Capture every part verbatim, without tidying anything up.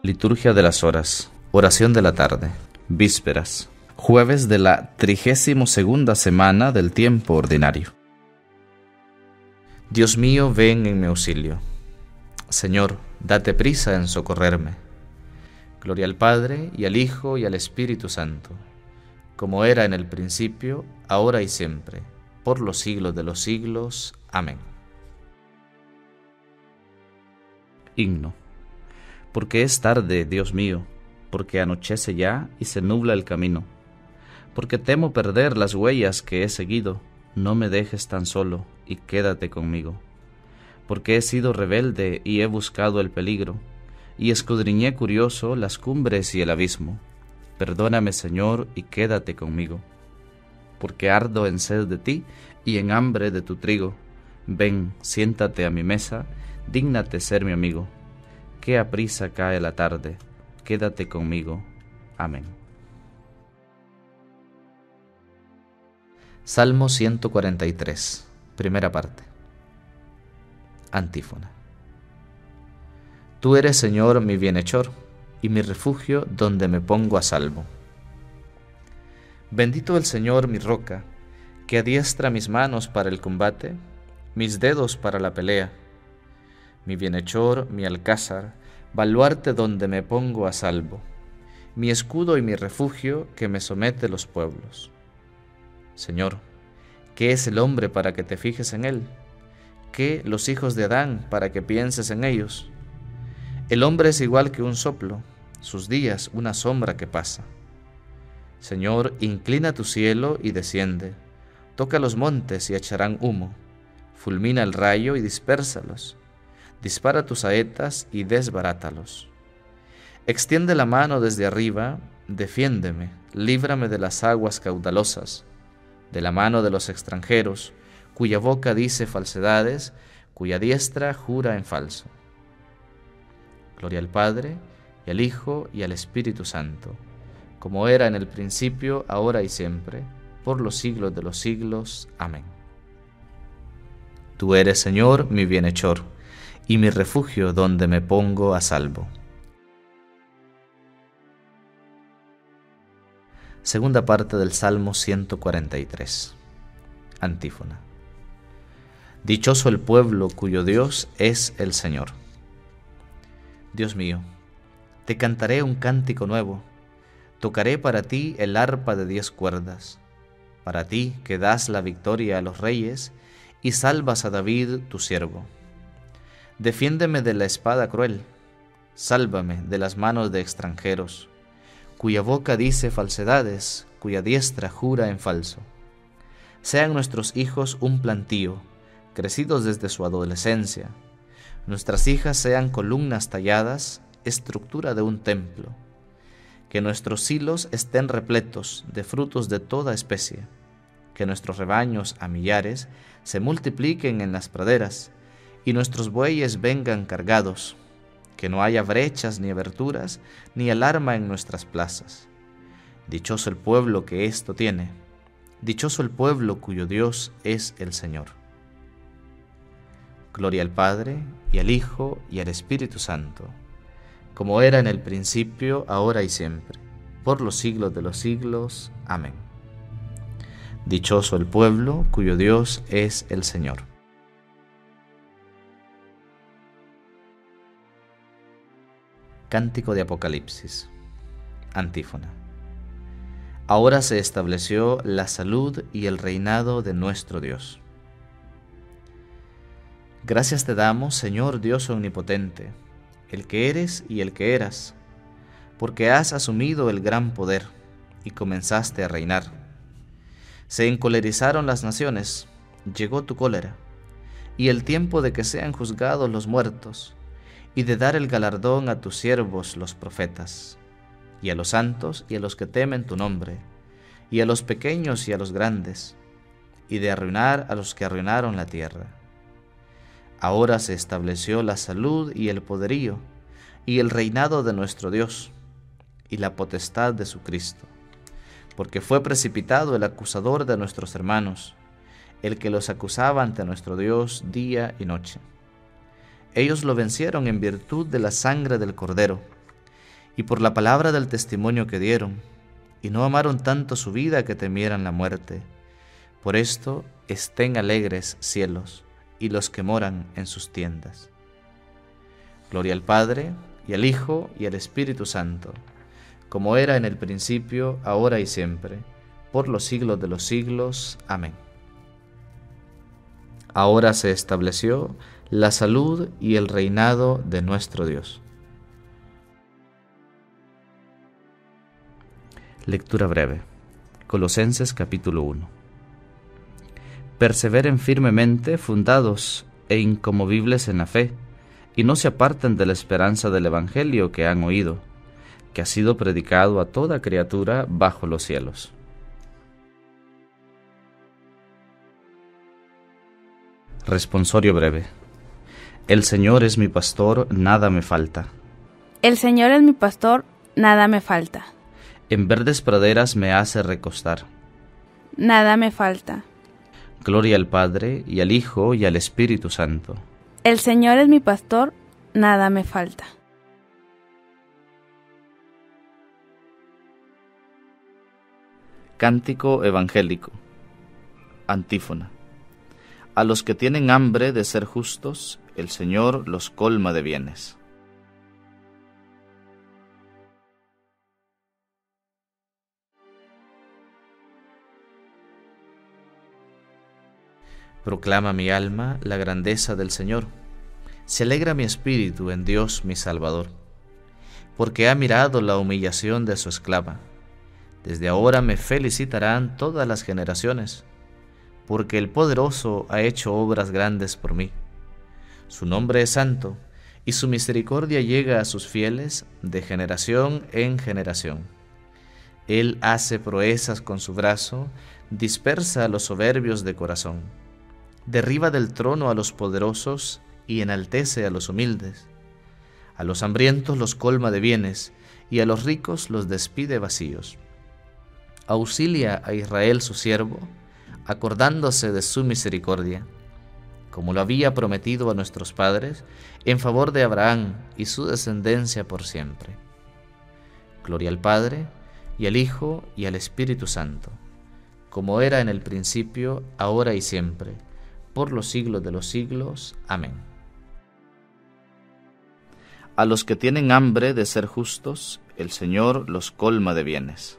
Liturgia de las horas, oración de la tarde, vísperas, jueves de la trigésimo segunda semana del tiempo ordinario. Dios mío, ven en mi auxilio. Señor, date prisa en socorrerme. Gloria al Padre, y al Hijo, y al Espíritu Santo, como era en el principio, ahora y siempre, por los siglos de los siglos. Amén. Himno. Porque es tarde, Dios mío, porque anochece ya y se nubla el camino. Porque temo perder las huellas que he seguido, no me dejes tan solo y quédate conmigo. Porque he sido rebelde y he buscado el peligro, y escudriñé curioso las cumbres y el abismo. Perdóname, Señor, y quédate conmigo. Porque ardo en sed de ti y en hambre de tu trigo. Ven, siéntate a mi mesa, dígnate ser mi amigo. Que aprisa cae la tarde, quédate conmigo. Amén. Salmo ciento cuarenta y tres, primera parte. Antífona. Tú eres, Señor, mi bienhechor, y mi refugio donde me pongo a salvo. Bendito el Señor, mi roca, que adiestra mis manos para el combate, mis dedos para la pelea. Mi bienhechor, mi alcázar, baluarte donde me pongo a salvo, mi escudo y mi refugio que me somete los pueblos. Señor, ¿qué es el hombre para que te fijes en él? ¿Qué los hijos de Adán para que pienses en ellos? El hombre es igual que un soplo, sus días una sombra que pasa. Señor, inclina tu cielo y desciende, toca los montes y echarán humo, fulmina el rayo y dispérsalos. Dispara tus saetas y desbarátalos. Extiende la mano desde arriba, defiéndeme, líbrame de las aguas caudalosas, de la mano de los extranjeros, cuya boca dice falsedades, cuya diestra jura en falso. Gloria al Padre, y al Hijo, y al Espíritu Santo, como era en el principio, ahora y siempre, por los siglos de los siglos. Amén. Tú eres, Señor, mi bienhechor, y mi refugio donde me pongo a salvo. Segunda parte del Salmo ciento cuarenta y tres. Antífona. Dichoso el pueblo cuyo Dios es el Señor. Dios mío, te cantaré un cántico nuevo, tocaré para ti el arpa de diez cuerdas, para ti que das la victoria a los reyes y salvas a David tu siervo. Defiéndeme de la espada cruel, sálvame de las manos de extranjeros, cuya boca dice falsedades, cuya diestra jura en falso. Sean nuestros hijos un plantío, crecidos desde su adolescencia. Nuestras hijas sean columnas talladas, estructura de un templo. Que nuestros silos estén repletos de frutos de toda especie. Que nuestros rebaños a millares se multipliquen en las praderas, y nuestros bueyes vengan cargados, que no haya brechas ni aberturas, ni alarma en nuestras plazas. Dichoso el pueblo que esto tiene, dichoso el pueblo cuyo Dios es el Señor. Gloria al Padre, y al Hijo, y al Espíritu Santo, como era en el principio, ahora y siempre, por los siglos de los siglos. Amén. Dichoso el pueblo cuyo Dios es el Señor. Cántico de Apocalipsis. Antífona. Ahora se estableció la salud y el reinado de nuestro Dios. Gracias te damos, Señor Dios omnipotente, el que eres y el que eras, porque has asumido el gran poder y comenzaste a reinar. Se encolerizaron las naciones, llegó tu cólera, y el tiempo de que sean juzgados los muertos, y de dar el galardón a tus siervos los profetas, y a los santos y a los que temen tu nombre, y a los pequeños y a los grandes, y de arruinar a los que arruinaron la tierra. Ahora se estableció la salud y el poderío, y el reinado de nuestro Dios, y la potestad de su Cristo, porque fue precipitado el acusador de nuestros hermanos, el que los acusaba ante nuestro Dios día y noche. Ellos lo vencieron en virtud de la sangre del Cordero y por la palabra del testimonio que dieron, y no amaron tanto su vida que temieran la muerte. Por esto estén alegres cielos, y los que moran en sus tiendas. Gloria al Padre, y al Hijo, y al Espíritu Santo, como era en el principio, ahora y siempre, por los siglos de los siglos. Amén. Ahora se estableció la salud y el reinado de nuestro Dios. Lectura breve. Colosenses capítulo uno. Perseveren firmemente fundados e inconmovibles en la fe, y no se aparten de la esperanza del Evangelio que han oído, que ha sido predicado a toda criatura bajo los cielos. Responsorio breve. El Señor es mi pastor, nada me falta. El Señor es mi pastor, nada me falta. En verdes praderas me hace recostar. Nada me falta. Gloria al Padre, y al Hijo, y al Espíritu Santo. El Señor es mi pastor, nada me falta. Cántico evangélico. Antífona. A los que tienen hambre de ser justos, el Señor los colma de bienes. Proclama mi alma la grandeza del Señor. Se alegra mi espíritu en Dios mi Salvador, porque ha mirado la humillación de su esclava. Desde ahora me felicitarán todas las generaciones, porque el Poderoso ha hecho obras grandes por mí. Su nombre es santo, y su misericordia llega a sus fieles de generación en generación. Él hace proezas con su brazo, dispersa a los soberbios de corazón. Derriba del trono a los poderosos y enaltece a los humildes. A los hambrientos los colma de bienes, y a los ricos los despide vacíos. Auxilia a Israel su siervo, acordándose de su misericordia, como lo había prometido a nuestros padres, en favor de Abraham y su descendencia por siempre. Gloria al Padre, y al Hijo, y al Espíritu Santo, como era en el principio, ahora y siempre, por los siglos de los siglos. Amén. A los que tienen hambre de ser justos, el Señor los colma de bienes.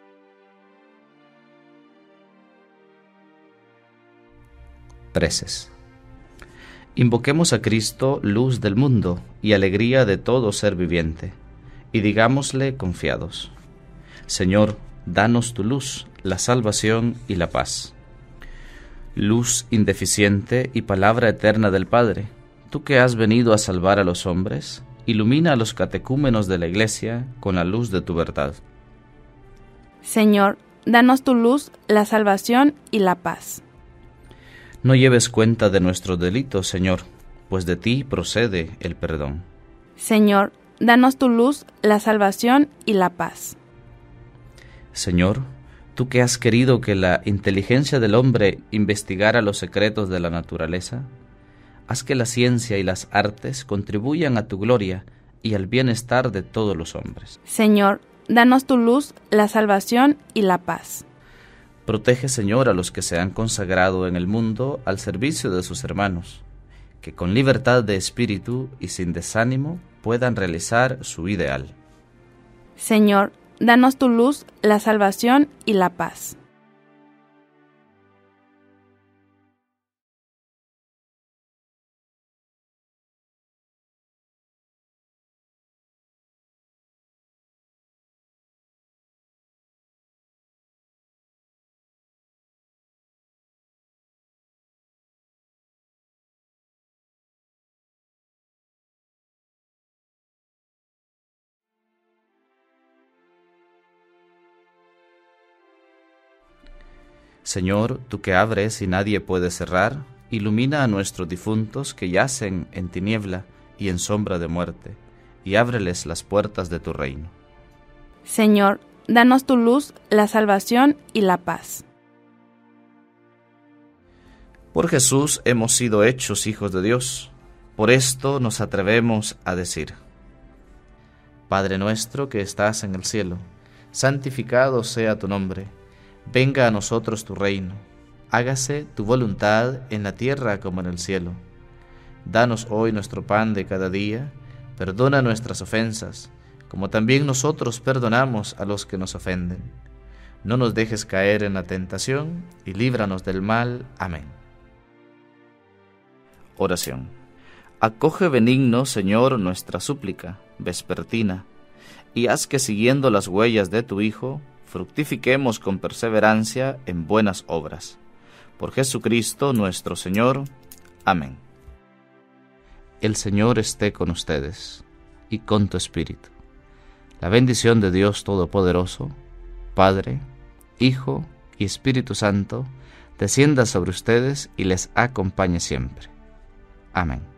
Preces. Invoquemos a Cristo, luz del mundo y alegría de todo ser viviente, y digámosle confiados: Señor, danos tu luz, la salvación y la paz. Luz indeficiente y palabra eterna del Padre, tú que has venido a salvar a los hombres, ilumina a los catecúmenos de la Iglesia con la luz de tu verdad. Señor, danos tu luz, la salvación y la paz. No lleves cuenta de nuestros delitos, Señor, pues de ti procede el perdón. Señor, danos tu luz, la salvación y la paz. Señor, tú que has querido que la inteligencia del hombre investigara los secretos de la naturaleza, haz que la ciencia y las artes contribuyan a tu gloria y al bienestar de todos los hombres. Señor, danos tu luz, la salvación y la paz. Protege, Señor, a los que se han consagrado en el mundo al servicio de sus hermanos, que con libertad de espíritu y sin desánimo puedan realizar su ideal. Señor, danos tu luz, la salvación y la paz. Señor, tú que abres y nadie puede cerrar, ilumina a nuestros difuntos que yacen en tiniebla y en sombra de muerte, y ábreles las puertas de tu reino. Señor, danos tu luz, la salvación y la paz. Por Jesús hemos sido hechos hijos de Dios. Por esto nos atrevemos a decir: Padre nuestro que estás en el cielo, santificado sea tu nombre. Venga a nosotros tu reino. Hágase tu voluntad en la tierra como en el cielo. Danos hoy nuestro pan de cada día. Perdona nuestras ofensas, como también nosotros perdonamos a los que nos ofenden. No nos dejes caer en la tentación, y líbranos del mal. Amén. Oración. Acoge benigno, Señor, nuestra súplica vespertina, y haz que siguiendo las huellas de tu Hijo, fructifiquemos con perseverancia en buenas obras. Por Jesucristo nuestro Señor. Amén. El Señor esté con ustedes, y con tu espíritu. La bendición de Dios Todopoderoso, Padre, Hijo y Espíritu Santo, descienda sobre ustedes y les acompañe siempre. Amén.